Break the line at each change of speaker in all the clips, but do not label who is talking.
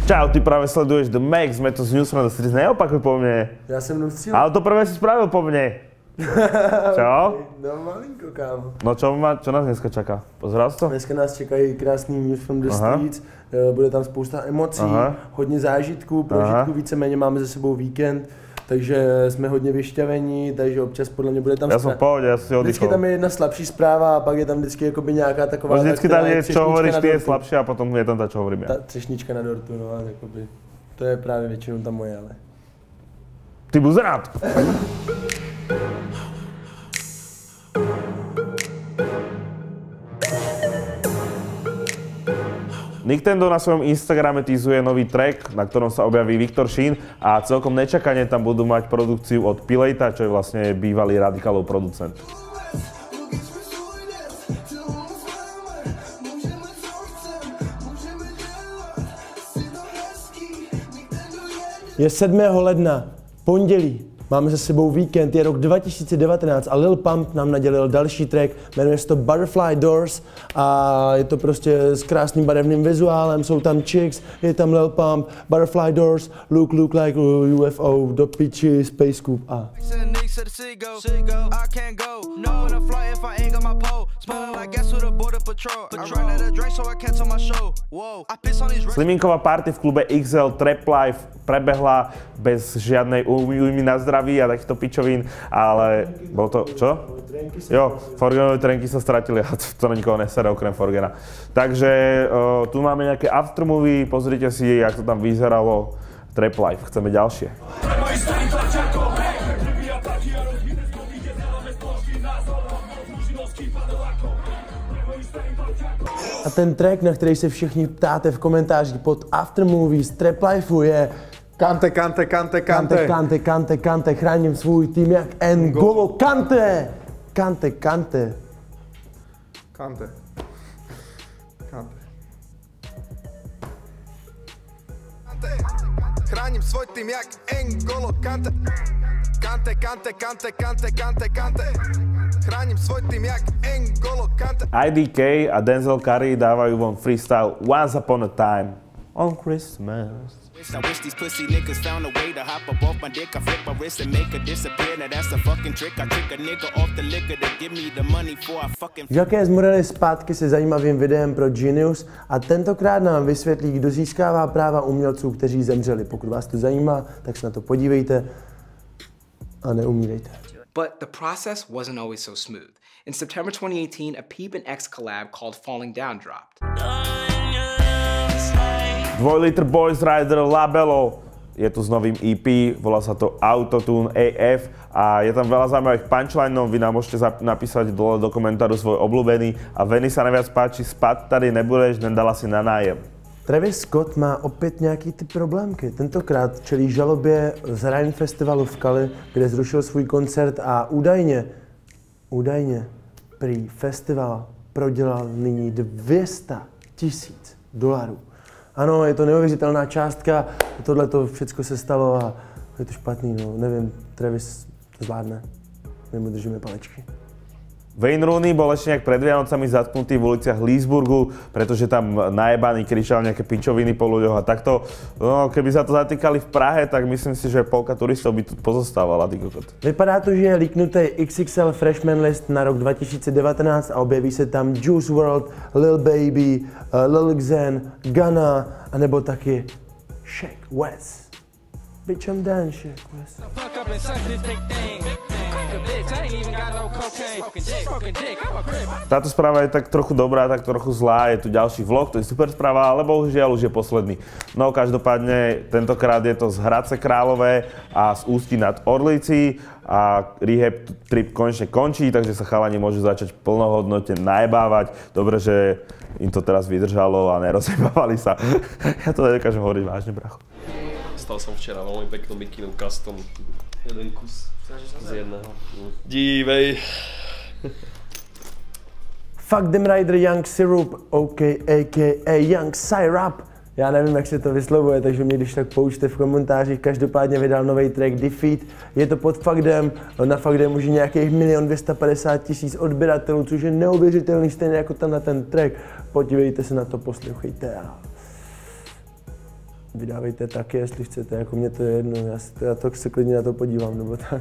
Čau, ty práve sleduješ The Max, sme tu z Newsman, to si neopakuj po mne.
Já jsem nutil.
Ale to prvé si spravil po mne. Čo?
No malinko, kámo.
No čo nás dneska čaká? Pozeral si to?
Dneska nás čekají krásný News from the Streets, bude tam spousta emocí, hodně zážitků, prožitků, víceméně máme za sebou víkend, takže jsme hodně vyšťavení, takže občas podle mě bude tam...
Já jsem v pohodě, já si oddychol.
Vždycky tam je jedna slabší zpráva a pak je tam vždycky jakoby nějaká taková...
Vždycky tam je, čo hovoríš, ty je slabší a potom je tam ta, čo hovorím já.
Ta třešnička na dortu, no, jakoby, to je právě většinou ta moje, ale...
Ty buzerát! Nintendo na svojom Instagrame teasuje nový track, na ktorom sa objaví Viktor Sheen a celkom nečakane tam budú mať produkciu od Pilejta, čo je vlastne bývalý Radicalov producent.
Je 7. ledna, pondělí. Máme za sebou víkend, je rok 2019 a Lil Pump nám nadělil další track, jmenuje se to Butterfly Doors a je to prostě s krásným barevným vizuálem, jsou tam chicks, je tam Lil Pump, Butterfly Doors, look like UFO, do piči, Space Coupe a...
Sliminková party v klube XL Trap Life prebehla bez žiadnej újmy na zdraví a takýchto pičovín, ale bolo to, čo? Jo, Forgenové trenky sa stratili a to na nikoho nesere okrem Forgena. Takže tu máme nejaké aftermovie, pozrite si, jak to tam vyzeralo. Trap Life, chceme ďalšie.
A ten track, na který se všichni ptáte v komentářích pod Aftermovies Trap Lifeu je
Kante, Kante, Kante, Kante.
Kante, Kante, Kante, chráním svůj tým jak N'Golo Kante. Kante, Kante.
Kante. Kante.
Chráním svoj tým jak N'Golo Kante. Kante, Kante, Kante, Kante, Kante, Kante. Chránim svoj tým jak N'Golo Kante.
IDK a Denzel Curry dávajú von freestyle Once Upon a Time on Christmas.
I wish these pussy niggas found a way to hop up off my dick. I flip my wrist and make her disappear. Now that's a fucking trick. I trick a nigga off the liquor to give me the money for I fucking...
Jaké z Morely zpátky se zajímavým videem pro Genius a tentokrát nám vysvětlí, kdo získává práva umělců, kteří zemřeli. Pokud vás to zajímá, tak se na to podívejte a neumírejte.
But the process wasn't always so smooth. In September 2018, a Peep and X collab called Falling Down dropped.
2 Liter Boys Rider Labelo je tu s novým EP, volá sa to Autotune AF a je tam veľa zaujímavých punchlineov, vy nám môžete napísať dole do komentáru svoj obľúbený a Veny sa najviac páči, spať tady nebudeš, nedala si na nájem.
Travis Scott má opět nějaký ty problémky. Tentokrát čelí žalobě z Rhine Festivalu v Cali, kde zrušil svůj koncert a údajně prý festival prodělal nyní $200,000. Ano, je to neuvěřitelná částka, tohle to všechno se stalo a je to špatný, no, nevím, Travis to zvládne, my mu držíme palečky.
Wayne Rooney bol ešte nejak pred Vianocami zatknutý v uliciach Leesburgu, pretože tam najebaný kričal nejaké pičoviny po ľuďoch a takto. No, keby sa to zatýkali v Prahe, tak myslím si, že polka turistov by tu pozostávala, ty kokot.
Vypadá to, že je líknutý XXL Freshman List na rok 2019 a objeví se tam Juice WRLD, Lil Baby, Lil Xan, Gunna, anebo taky Sheck Wes. Bitch, I'm done, Sheck Wes.
Táto správa je tak trochu dobrá, tak trochu zlá, je tu ďalší vlog, to je super správa, ale bohužiaľ už je posledný. No každopádne, tentokrát je to z Hradce Králové a z Ústí nad Orlicí a rehab trip konečne končí, takže sa chalani môžu začať plnohodnotne najebávať. Dobre, že im to teraz vydržalo a nerozjebávali sa. Ja to nedokážem hovoriť vážne, bracho.
Stal som včera veľmi peknú mikinu custom. Jeden kus z jedného. Dívej.
Fuck them Rider Young Syrup, a.k.a. Young Syrup. Já nevím, jak se to vyslovuje, takže mě když tak poučte v komentářích. Každopádně vydal nový track Defeat. Je to pod Fakdem, na Fakdem už je nějakých 1 250 000 odběratelů, což je neuvěřitelný, stejně jako tam na ten track. Podívejte se na to, poslouchejte a... vydávejte taky, jestli chcete, jako mě to je jedno, já to se klidně na to podívám, nebo tak.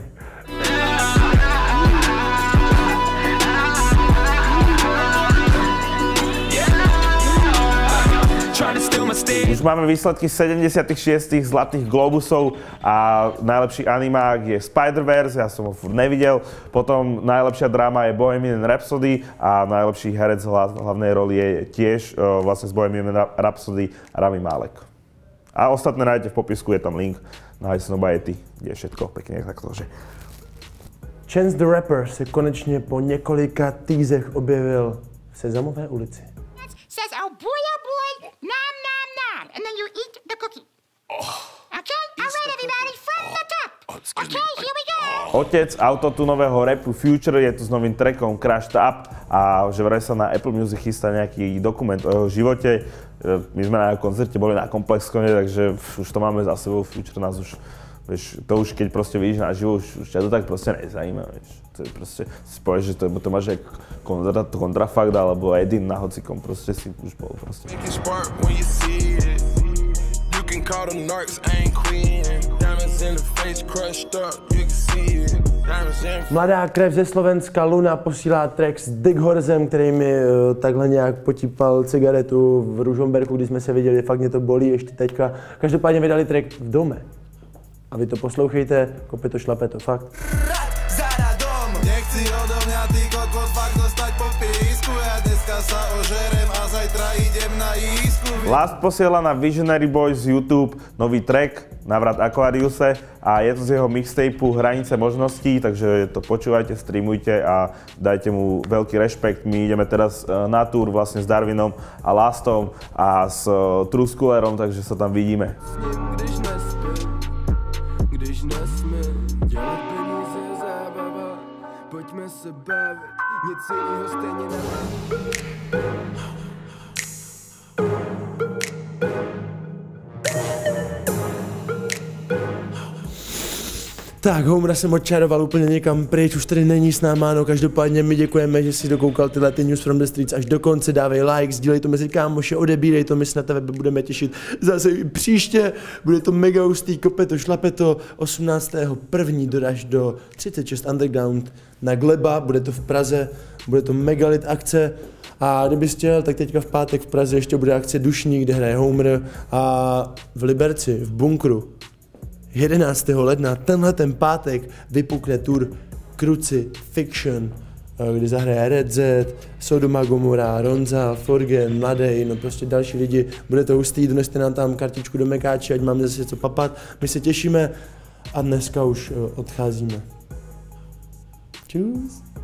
Už máme výsledky 76. Zlatých globusov a najlepší animák je Spider-Verse, ja som ho furt nevidel. Potom najlepšia dráma je Bohemian Rhapsody a najlepší herec hlavnej roli je tiež vlastne z Bohemian Rhapsody Rami Malek. A ostatné nájdete v popisku, je tam link na Highsnobiety, kde je všetko pekne taktože.
Chance the Rapper se konečně po několika týzech objevil v Sezamové ulici.
Says, oh boy, nom, nom, nom, and then you eat the cookie. Okay? All right, everybody, from the top. Okay, here we go.
Otec autotunového rapu Future je tu s novým trackom Crashed Up a že vraj sa na Apple Music chystá nejaký dokument o jeho živote. My sme na koncerte boli na Komplexkone, takže už to máme za sebou. Future nás už, vieš, to už keď proste vidíš naživo, už ťa to tak proste nezajíma, vieš. To je proste, si povieš, že to máš jak Kontrafakt alebo Edin na hocikom, proste si už bol proste.
Mladá krev ze Slovenska Luna posílá track s Dick Horsem, který mi takhle nějak potípal cigaretu v Ružomberku, když jsme se viděli, fakt mě to bolí ještě teďka. Každopádně vydali track v dome. A vy to poslouchejte, kope to, šlape to, fakt.
Nechci odo mňa ty kokos fakt dostať po písku. Ja dneska sa ožerem a zajtra idem na ísku.
Last posiela na Visionary Boys z YouTube nový track Navrat Aquariuse a je to z jeho mixtapeu Hranice možností, takže to počúvajte, streamujte a dajte mu veľký rešpekt. My ideme teraz na túr vlastne s Darwinom a Lastom a s Truskulerom, takže sa tam vidíme.
Když nesmím dělat peníze je zábava, pojďme se bavit, nic jiného stejně nemám.
Tak, Homera jsem odčaroval úplně někam pryč, už tady není s náma, no každopádně my děkujeme, že jsi dokoukal tyhle ty News from the Streets až do konce, dávej like, sdílej to mezi kámoše, odebírej to, my se na tebe budeme těšit zase i příště, bude to mega hustý, kope to, šlape to, 18.1. dodáš do 36 Underground na Gleba, bude to v Praze, bude to megalit akce a kdybys chtěl, tak teďka v pátek v Praze ještě bude akce Dušník, kde hraje Homer a v Liberci, v bunkru. 11. ledna, tenhle ten pátek, vypukne tour Crucifixion, kdy zahraje Red Z, Sodoma Gomora, Ronza, Forgen, Mladej, no prostě další lidi. Bude to hustý, donesete nám tam kartičku do Mekáči, ať máme zase co papat. My se těšíme a dneska už odcházíme. Čus.